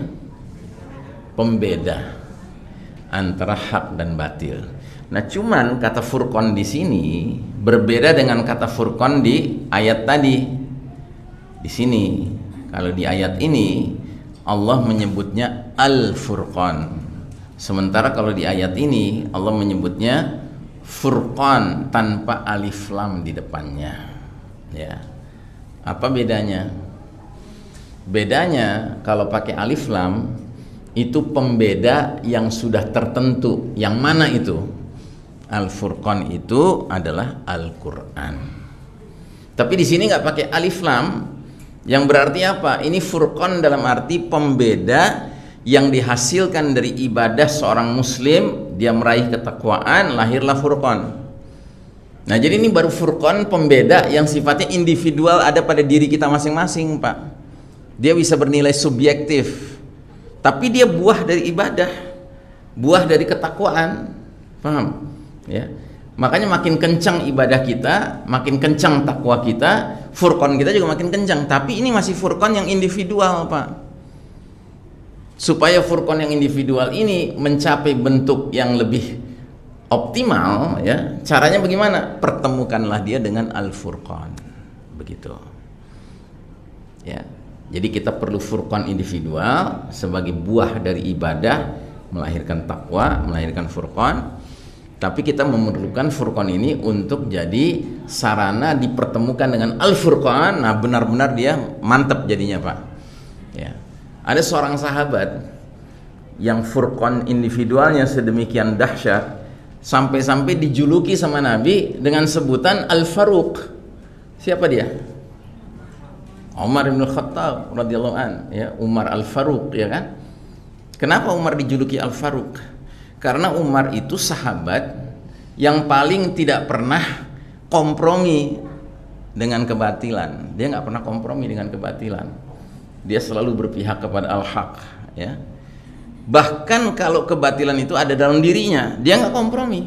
Pembeda antara hak dan batil. Nah, cuman kata furqan di sini berbeda dengan kata furqan di ayat tadi. Di sini, kalau di ayat ini Allah menyebutnya Al-Furqan. Sementara kalau di ayat ini Allah menyebutnya Furqan tanpa alif lam di depannya. Ya. Apa bedanya? Bedanya kalau pakai alif lam itu pembeda yang sudah tertentu. Yang mana itu? Al-Furqan itu adalah Al-Qur'an. Tapi di sini nggak pakai alif lam, yang berarti apa? Ini furqan dalam arti pembeda yang dihasilkan dari ibadah seorang muslim, dia meraih ketakwaan, lahirlah furqan. Nah, jadi ini baru furqan pembeda yang sifatnya individual, ada pada diri kita masing-masing, Pak. Dia bisa bernilai subjektif, tapi dia buah dari ibadah, buah dari ketakwaan. Paham? Ya. Makanya makin kencang ibadah kita, makin kencang takwa kita, furqan kita juga makin kencang. Tapi ini masih furqan yang individual, Pak. Supaya furqan yang individual ini mencapai bentuk yang lebih optimal, ya, caranya bagaimana? Pertemukanlah dia dengan Al-Furqan. Begitu. Ya. Jadi kita perlu furqan individual sebagai buah dari ibadah, melahirkan takwa, melahirkan furqan. Tapi kita memerlukan furqan ini untuk jadi sarana dipertemukan dengan Al-Furqan. Nah, benar-benar dia mantap jadinya, Pak. Ya. Ada seorang sahabat yang furqan individualnya sedemikian dahsyat sampai-sampai dijuluki sama Nabi dengan sebutan Al-Faruq. Siapa dia? Umar bin Khattab radhiyallahu an, ya, Umar Al-Faruq, ya kan? Kenapa Umar dijuluki Al-Faruq? Karena Umar itu sahabat yang paling tidak pernah kompromi dengan kebatilan. Dia nggak pernah kompromi dengan kebatilan. Dia selalu berpihak kepada al-haq, ya. Bahkan kalau kebatilan itu ada dalam dirinya, dia nggak kompromi.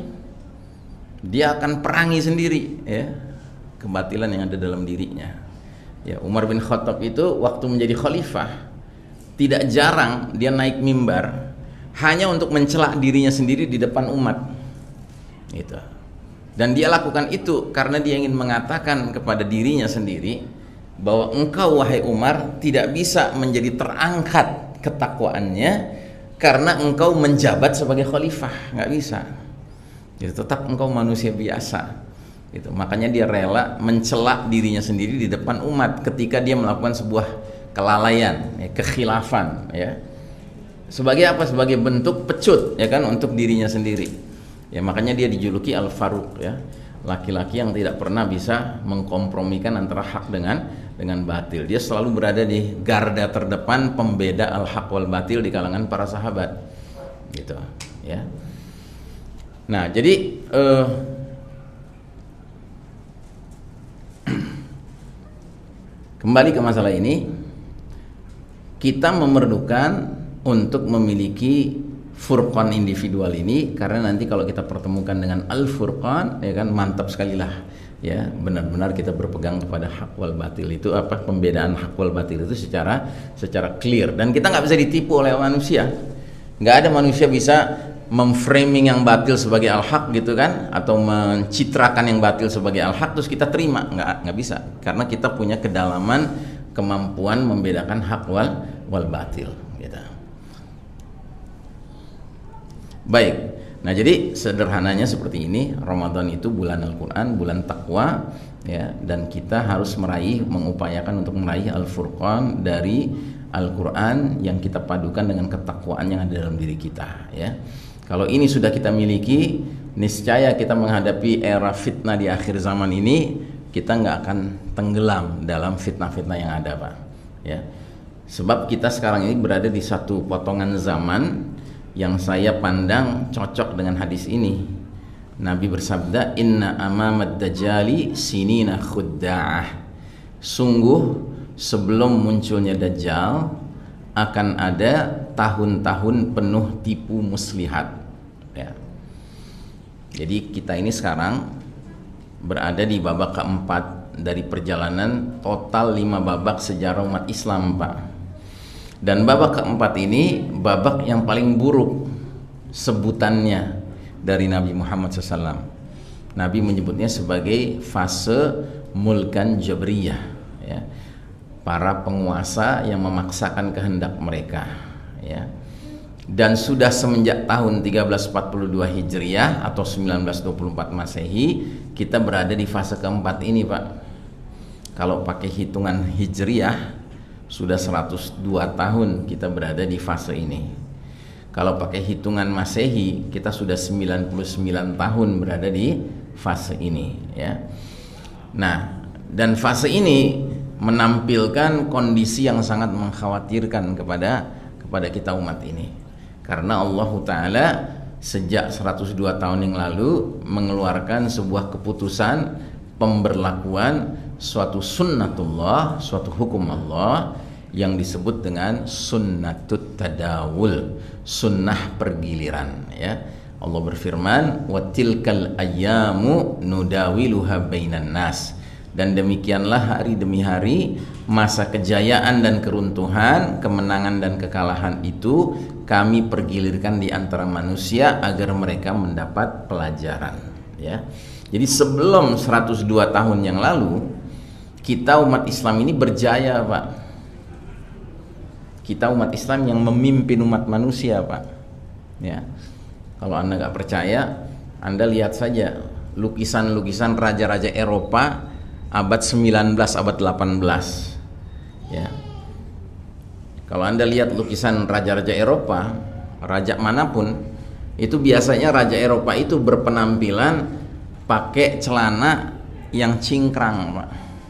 Dia akan perangi sendiri, ya, kebatilan yang ada dalam dirinya. Ya, Umar bin Khattab itu waktu menjadi khalifah tidak jarang dia naik mimbar hanya untuk mencela dirinya sendiri di depan umat, gitu. Dan dia lakukan itu karena dia ingin mengatakan kepada dirinya sendiri bahwa engkau, wahai Umar, tidak bisa menjadi terangkat ketakwaannya karena engkau menjabat sebagai khalifah, nggak bisa. Jadi tetap engkau manusia biasa, gitu. Makanya dia rela mencela dirinya sendiri di depan umat ketika dia melakukan sebuah kelalaian, ya, kekhilafan, ya. Sebagai apa? Sebagai bentuk pecut, ya kan, untuk dirinya sendiri. Ya, makanya dia dijuluki Al-Faruq, ya. Laki-laki yang tidak pernah bisa mengkompromikan antara hak dengan dengan batil. Dia selalu berada di garda terdepan pembeda al-haq wal batil di kalangan para sahabat. Gitu, ya. Nah, jadi eh, kembali ke masalah ini, kita memerlukan untuk memiliki furqan individual ini, karena nanti kalau kita pertemukan dengan Al-Furqan, ya kan, mantap sekali lah, ya, benar-benar kita berpegang kepada hak wal batil itu, apa, pembedaan hak wal batil itu secara secara clear, dan kita nggak bisa ditipu oleh manusia. Nggak ada manusia bisa memframing yang batil sebagai al-haq, gitu kan, atau mencitrakan yang batil sebagai al-haq terus kita terima. Nggak nggak bisa, karena kita punya kedalaman kemampuan membedakan hak wal wal batil, gitu. Baik, nah jadi sederhananya seperti ini. Ramadan itu bulan Al-Quran, bulan takwa, ya, dan kita harus meraih, mengupayakan untuk meraih Al-Furqan dari Al-Quran yang kita padukan dengan ketakwaan yang ada dalam diri kita, ya. Kalau ini sudah kita miliki, niscaya kita menghadapi era fitnah di akhir zaman ini, kita nggak akan tenggelam dalam fitnah-fitnah yang ada, Pak, ya. Sebab kita sekarang ini berada di satu potongan zaman yang saya pandang cocok dengan hadis ini. Nabi bersabda, inna amamad dajjali sinina khudda'ah. Sungguh sebelum munculnya Dajjal akan ada tahun-tahun penuh tipu muslihat, ya. Jadi kita ini sekarang berada di babak keempat dari perjalanan total lima babak sejarah umat Islam, Pak. Dan babak keempat ini babak yang paling buruk sebutannya dari Nabi Muhammad shallallahu alaihi wasallam. Nabi menyebutnya sebagai fase mulkan jabriyah, ya. Para penguasa yang memaksakan kehendak mereka, ya. Dan sudah semenjak tahun seribu tiga ratus empat puluh dua Hijriah atau seribu sembilan ratus dua puluh empat Masehi, kita berada di fase keempat ini, Pak. Kalau pakai hitungan Hijriah, sudah seratus dua tahun kita berada di fase ini. Kalau pakai hitungan Masehi, kita sudah sembilan puluh sembilan tahun berada di fase ini, ya. Nah, dan fase ini menampilkan kondisi yang sangat mengkhawatirkan kepada kepada kita umat ini, karena Allah Ta'ala sejak seratus dua tahun yang lalu mengeluarkan sebuah keputusan pemberlakuan suatu sunnatullah, suatu hukum Allah yang disebut dengan sunnatut tadawul, sunnah pergiliran, ya. Allah berfirman, wa tilkal ayyamu nudawiluha bainan nas, dan demikianlah hari demi hari masa kejayaan dan keruntuhan, kemenangan dan kekalahan itu kami pergilirkan di antara manusia agar mereka mendapat pelajaran, ya. Jadi sebelum seratus dua tahun yang lalu, kita umat Islam ini berjaya, Pak. Kita umat Islam yang memimpin umat manusia, Pak, ya. Kalau Anda nggak percaya, Anda lihat saja lukisan-lukisan raja-raja Eropa abad sembilan belas, abad delapan belas, ya. Kalau Anda lihat lukisan raja-raja Eropa, raja manapun, itu biasanya raja Eropa itu berpenampilan pakai celana yang cingkrang, Pak.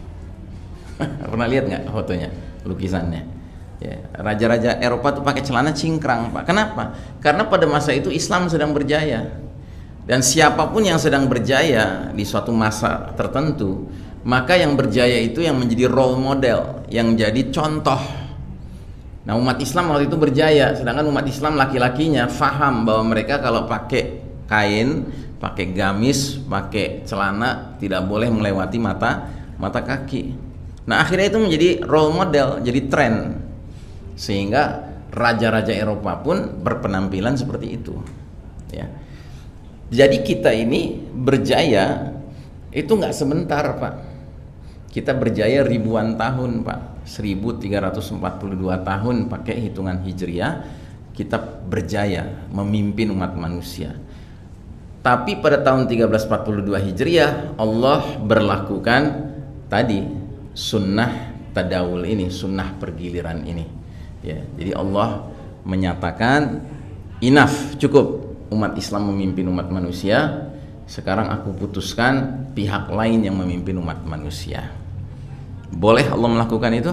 Pernah lihat nggak fotonya, lukisannya? Ya, raja-raja Eropa tuh pakai celana cingkrang, Pak. Kenapa? Karena pada masa itu Islam sedang berjaya, dan siapapun yang sedang berjaya di suatu masa tertentu, maka yang berjaya itu yang menjadi role model, yang jadi contoh. Nah, umat Islam waktu itu berjaya, sedangkan umat Islam laki-lakinya faham bahwa mereka kalau pakai kain, pakai gamis, pakai celana tidak boleh melewati mata mata kaki. Nah, akhirnya itu menjadi role model, jadi tren, sehingga raja-raja Eropa pun berpenampilan seperti itu, ya. Jadi kita ini berjaya itu nggak sebentar, Pak. Kita berjaya ribuan tahun, Pak. seribu tiga ratus empat puluh dua tahun pakai hitungan Hijriah kita berjaya memimpin umat manusia. Tapi pada tahun seribu tiga ratus empat puluh dua Hijriah Allah berlakukan tadi sunnah tadawul ini, sunnah pergiliran ini. Ya, jadi Allah menyatakan enough, cukup umat Islam memimpin umat manusia. Sekarang aku putuskan pihak lain yang memimpin umat manusia. Boleh Allah melakukan itu?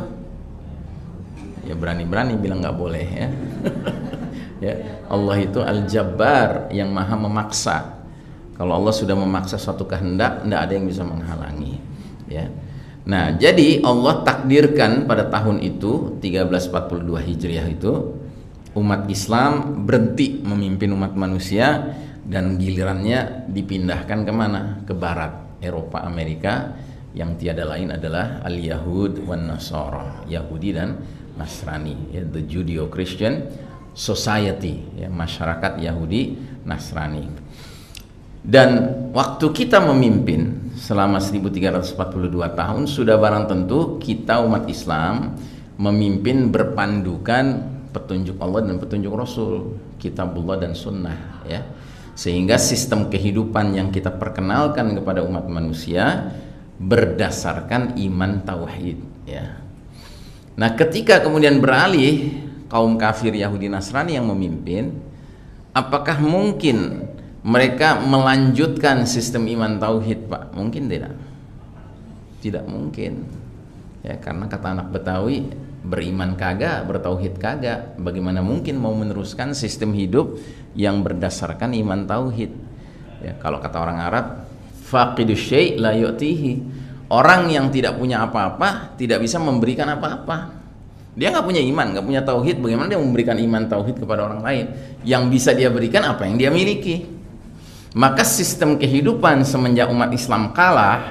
Ya berani-berani bilang nggak boleh, ya. Ya, Allah itu Al-Jabbar yang maha memaksa. Kalau Allah sudah memaksa suatu kehendak, tidak ada yang bisa menghalangi, ya. Nah, jadi Allah takdirkan pada tahun itu seribu tiga ratus empat puluh dua Hijriah itu umat Islam berhenti memimpin umat manusia dan gilirannya dipindahkan kemana? Ke Barat, Eropa, Amerika, yang tiada lain adalah al-Yahud wan Nasara, Yahudi dan Nasrani, ya, the Judeo-Christian Society, ya, masyarakat Yahudi Nasrani. Dan waktu kita memimpin selama seribu tiga ratus empat puluh dua tahun, sudah barang tentu kita umat Islam memimpin berpandukan petunjuk Allah dan petunjuk Rasul, kitabullah dan sunnah, ya. Sehingga sistem kehidupan yang kita perkenalkan kepada umat manusia berdasarkan iman tauhid, ya. Nah, ketika kemudian beralih kaum kafir Yahudi Nasrani yang memimpin, apakah mungkin mereka melanjutkan sistem iman tauhid, Pak? Mungkin tidak. Tidak mungkin. Ya, karena kata anak Betawi, beriman kagak, bertauhid kagak. Bagaimana mungkin mau meneruskan sistem hidup yang berdasarkan iman tauhid? Ya, kalau kata orang Arab, faqidus syai' la yu'tihi. Orang yang tidak punya apa-apa tidak bisa memberikan apa-apa. Dia nggak punya iman, nggak punya tauhid. Bagaimana dia memberikan iman tauhid kepada orang lain? Yang bisa dia berikan apa yang dia miliki. Maka sistem kehidupan semenjak umat Islam kalah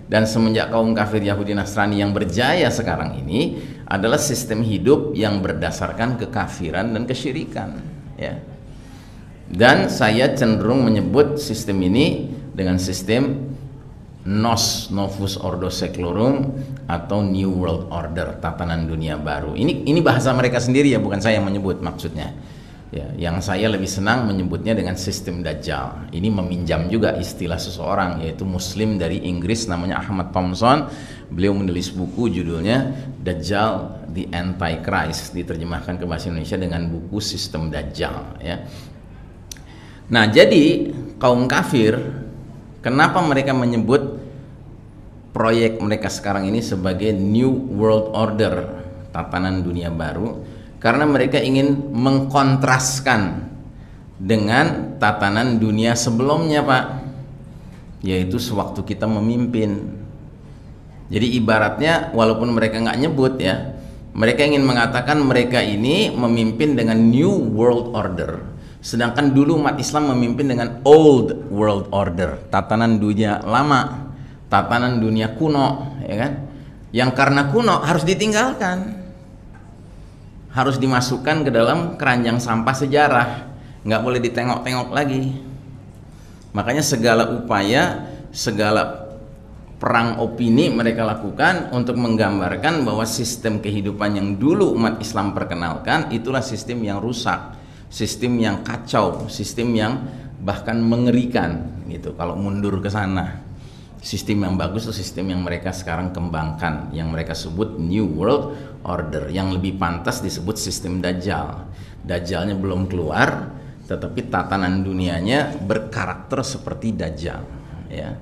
Dan semenjak kaum kafir Yahudi Nasrani yang berjaya sekarang ini adalah sistem hidup yang berdasarkan kekafiran dan kesyirikan, ya. Dan saya cenderung menyebut sistem ini dengan sistem Nos Novus Ordo Seclorum atau New World Order, tatanan dunia baru. Ini ini bahasa mereka sendiri ya, bukan saya yang menyebut maksudnya. Ya, yang saya lebih senang menyebutnya dengan sistem Dajjal. Ini meminjam juga istilah seseorang, yaitu Muslim dari Inggris namanya Ahmad Thompson. Beliau menulis buku judulnya Dajjal the Antichrist, diterjemahkan ke bahasa Indonesia dengan buku Sistem Dajjal, ya. Nah, jadi kaum kafir, kenapa mereka menyebut proyek mereka sekarang ini sebagai New World Order, tatanan dunia baru? Karena mereka ingin mengkontraskan dengan tatanan dunia sebelumnya, Pak, yaitu sewaktu kita memimpin. Jadi ibaratnya walaupun mereka nggak nyebut ya, mereka ingin mengatakan mereka ini memimpin dengan New World Order, sedangkan dulu umat Islam memimpin dengan Old World Order, tatanan dunia lama, tatanan dunia kuno, ya kan? Yang karena kuno harus ditinggalkan, harus dimasukkan ke dalam keranjang sampah sejarah, nggak boleh ditengok-tengok lagi. Makanya segala upaya, segala perang opini mereka lakukan untuk menggambarkan bahwa sistem kehidupan yang dulu umat Islam perkenalkan itulah sistem yang rusak, sistem yang kacau, sistem yang bahkan mengerikan gitu kalau mundur ke sana. Sistem yang bagus itu sistem yang mereka sekarang kembangkan, yang mereka sebut New World Order, yang lebih pantas disebut sistem Dajjal. Dajjalnya belum keluar, tetapi tatanan dunianya berkarakter seperti Dajjal, ya.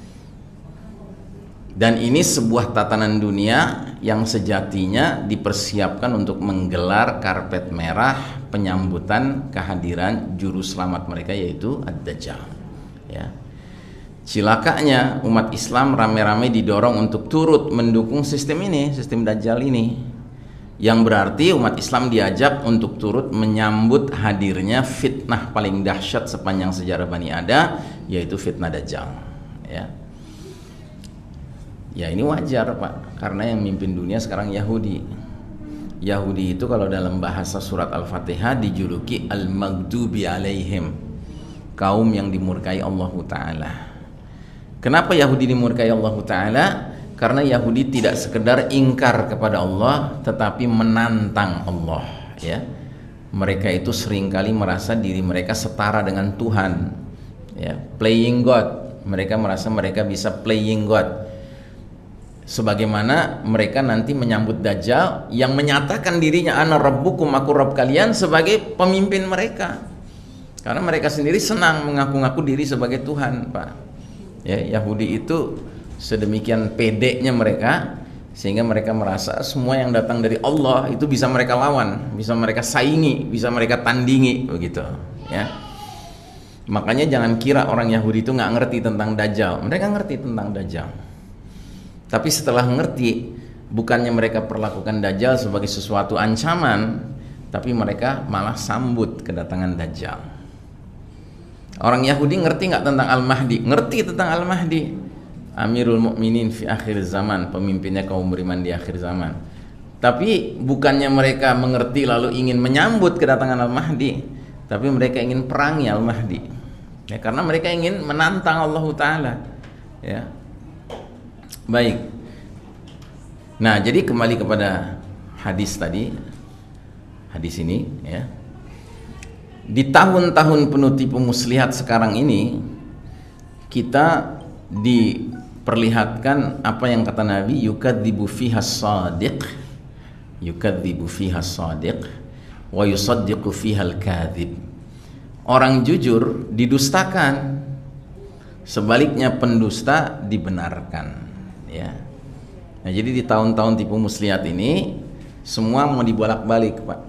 Dan ini sebuah tatanan dunia yang sejatinya dipersiapkan untuk menggelar karpet merah penyambutan kehadiran juru selamat mereka, yaitu Ad-Dajjal, ya. Cilakanya umat Islam rame-rame didorong untuk turut mendukung sistem ini, sistem Dajjal ini, yang berarti umat Islam diajak untuk turut menyambut hadirnya fitnah paling dahsyat sepanjang sejarah Bani Adam, yaitu fitnah Dajjal, ya. Ya ini wajar, Pak, karena yang mimpin dunia sekarang Yahudi. Yahudi itu kalau dalam bahasa surat Al-Fatihah dijuluki Al-Maghdubi alaihim, kaum yang dimurkai Allah Ta'ala. Kenapa Yahudi dimurkai Allah Ta'ala? Karena Yahudi tidak sekedar ingkar kepada Allah, tetapi menantang Allah, ya. Mereka itu seringkali merasa diri mereka setara dengan Tuhan, ya, playing God. Mereka merasa mereka bisa playing God, sebagaimana mereka nanti menyambut Dajjal yang menyatakan dirinya ana rabbukum, aku Rabb kalian, sebagai pemimpin mereka. Karena mereka sendiri senang mengaku-ngaku diri sebagai Tuhan, Pak. Ya, Yahudi itu sedemikian pedenya mereka sehingga mereka merasa semua yang datang dari Allah itu bisa mereka lawan, bisa mereka saingi, bisa mereka tandingi, begitu, ya. Makanya jangan kira orang Yahudi itu nggak ngerti tentang Dajjal. Mereka ngerti tentang Dajjal. Tapi setelah ngerti, bukannya mereka perlakukan Dajjal sebagai sesuatu ancaman, tapi mereka malah sambut kedatangan Dajjal. Orang Yahudi ngerti nggak tentang Al-Mahdi? Ngerti tentang Al-Mahdi, Amirul Mukminin fi akhir zaman, pemimpinnya kaum beriman di akhir zaman. Tapi bukannya mereka mengerti lalu ingin menyambut kedatangan Al-Mahdi, tapi mereka ingin perangi Al-Mahdi, ya, karena mereka ingin menantang Allah Ta'ala, ya. Baik. Nah, jadi kembali kepada hadis tadi, hadis ini, ya. Di tahun-tahun penuh tipu muslihat sekarang ini, kita diperlihatkan apa yang kata Nabi, yukadzibu fiha as-sadiq, yukadzibu fiha as-sadiq wa yusaddiqu fiha al-kadzib. Orang jujur didustakan, sebaliknya pendusta dibenarkan, ya. Nah, jadi di tahun-tahun tipu muslihat ini semua mau dibolak-balik, Pak.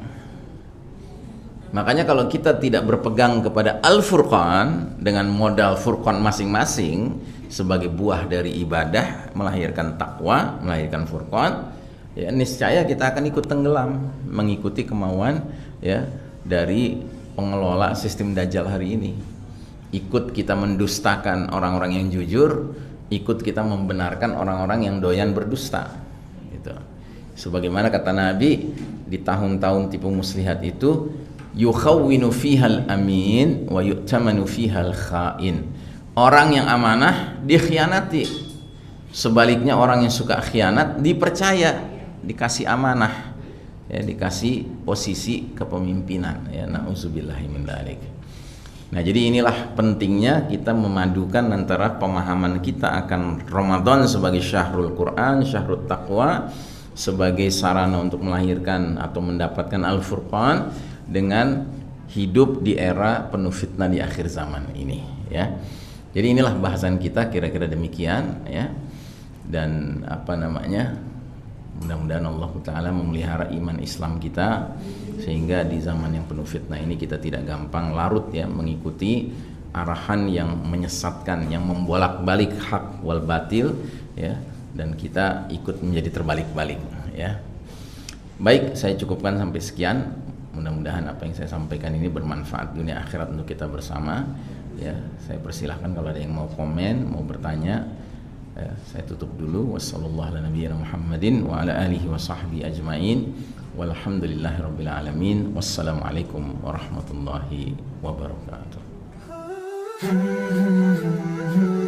Makanya kalau kita tidak berpegang kepada Al-Furqan dengan modal Furqan masing-masing sebagai buah dari ibadah melahirkan takwa, melahirkan Furqan, ya niscaya kita akan ikut tenggelam mengikuti kemauan, ya, dari pengelola sistem Dajjal hari ini. Ikut kita mendustakan orang-orang yang jujur, ikut kita membenarkan orang-orang yang doyan berdusta gitu. Sebagaimana kata Nabi, di tahun-tahun tipu muslihat itu yukhawwinu fihal amin wa yu'tamanu fihal khain. Orang yang amanah dikhianati, sebaliknya orang yang suka khianat dipercaya, dikasih amanah, ya, dikasih posisi kepemimpinan, ya, na'udzubillahi min dzalik. Nah, jadi inilah pentingnya kita memadukan antara pemahaman kita akan Ramadan sebagai syahrul Quran, syahrul taqwa, sebagai sarana untuk melahirkan atau mendapatkan Al-Furqan, dengan hidup di era penuh fitnah di akhir zaman ini, ya. Jadi inilah bahasan kita kira-kira demikian, ya. Dan apa namanya? Mudah-mudahan Allah Ta'ala memelihara iman Islam kita, sehingga di zaman yang penuh fitnah ini kita tidak gampang larut, ya, mengikuti arahan yang menyesatkan, yang membolak-balik hak wal batil, ya, dan kita ikut menjadi terbalik-balik, ya. Baik, saya cukupkan sampai sekian. Mudah-mudahan apa yang saya sampaikan ini bermanfaat dunia akhirat untuk kita bersama, ya. Saya persilahkan kalau ada yang mau komen, mau bertanya. Ya, saya tutup dulu. Wassalamualaikum Muhammadin wa ala alihi wa sahbihi ajmain. Walhamdulillahirabbil alamin. Wassalamualaikum warahmatullahi wabarakatuh.